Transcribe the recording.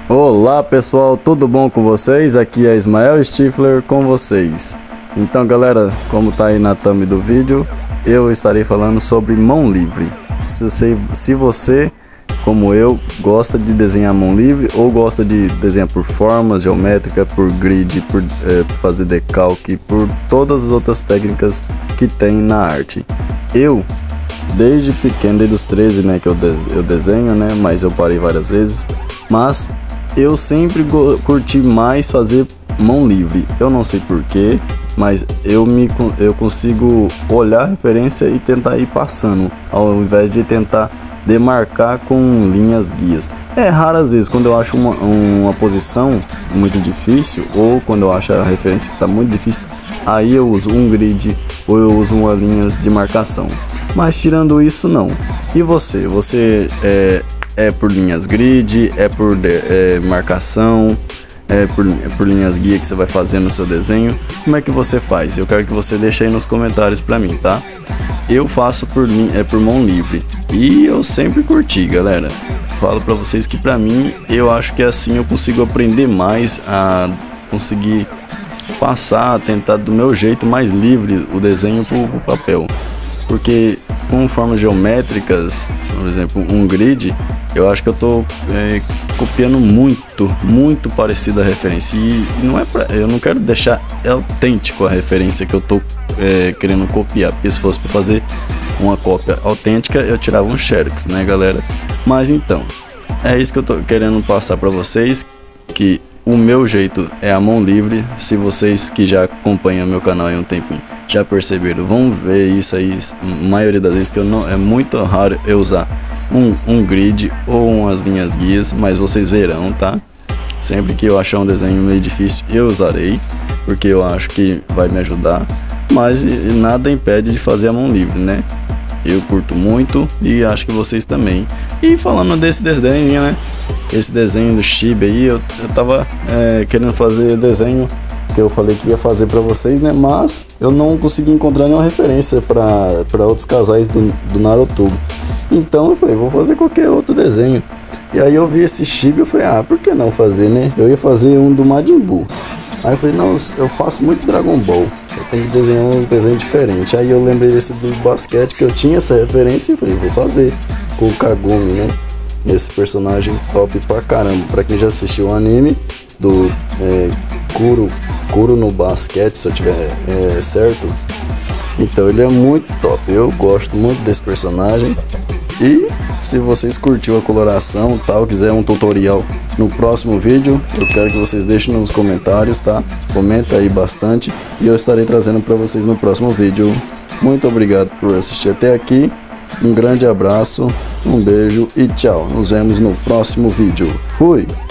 Olá pessoal, tudo bom com vocês? Aqui é Ismael Stifler com vocês. Então galera, como tá aí na thumb do vídeo, eu estarei falando sobre mão livre. Se você, como eu, gosta de desenhar mão livre ou gosta de desenhar por formas geométrica, por grid, por fazer decalque, por todas as outras técnicas que tem na arte. Eu, desde pequeno, desde os 13, né, que eu desenho, né, mas eu parei várias vezes, mas eu sempre curti mais fazer mão livre. Eu não sei porquê, mas eu consigo olhar a referência e tentar ir passando, ao invés de tentar demarcar com linhas guias. É raro às vezes quando eu acho uma posição muito difícil, ou quando eu acho a referência que está muito difícil, aí eu uso um grid ou eu uso uma linha de marcação. Mas tirando isso, não. E você? Você é por linhas grid, é por marcação, é por linhas guia que você vai fazer no seu desenho? Como é que você faz? Eu quero que você deixe aí nos comentários pra mim, tá? Eu faço por mão livre e eu sempre curti, galera. Falo pra vocês que pra mim, eu acho que assim eu consigo aprender mais, a conseguir passar, tentar do meu jeito mais livre o desenho pro papel. Porque com formas geométricas, por exemplo, um grid, eu acho que eu tô copiando muito parecido a referência. E não é eu não quero deixar autêntico a referência que eu tô querendo copiar, porque se fosse para fazer uma cópia autêntica, eu tirava um Xerox, né, galera? Mas então, é isso que eu tô querendo passar para vocês, que o meu jeito é a mão livre. Se vocês que já acompanham meu canal há um tempinho já perceberam, vão ver isso aí, a maioria das vezes que é muito raro eu usar um grid ou umas linhas guias, mas vocês verão, tá? Sempre que eu achar um desenho meio difícil eu usarei, porque eu acho que vai me ajudar, mas nada impede de fazer a mão livre, né? Eu curto muito e acho que vocês também. E falando desse desenho, né? Esse desenho do Chibi aí, eu tava querendo fazer desenho que eu falei que ia fazer pra vocês, né? Mas eu não consegui encontrar nenhuma referência pra outros casais do Naruto. Então eu falei, vou fazer qualquer outro desenho. E aí eu vi esse Chibi, eu falei, por que não fazer, né? Eu ia fazer um do Majin Buu. Aí eu falei, não, eu faço muito Dragon Ball, eu tenho que desenhar um desenho diferente. Aí eu lembrei desse do basquete, que eu tinha essa referência, e falei, vou fazer com o Kagome, né? Esse personagem top pra caramba. Pra quem já assistiu o anime do Kuro no basquete, se eu tiver certo, então ele é muito top. Eu gosto muito desse personagem. E se vocês curtiu a coloração, tal, quiser um tutorial no próximo vídeo, eu quero que vocês deixem nos comentários, tá? Comenta aí bastante e eu estarei trazendo para vocês no próximo vídeo. Muito obrigado por assistir até aqui. Um grande abraço, um beijo e tchau. Nos vemos no próximo vídeo. Fui!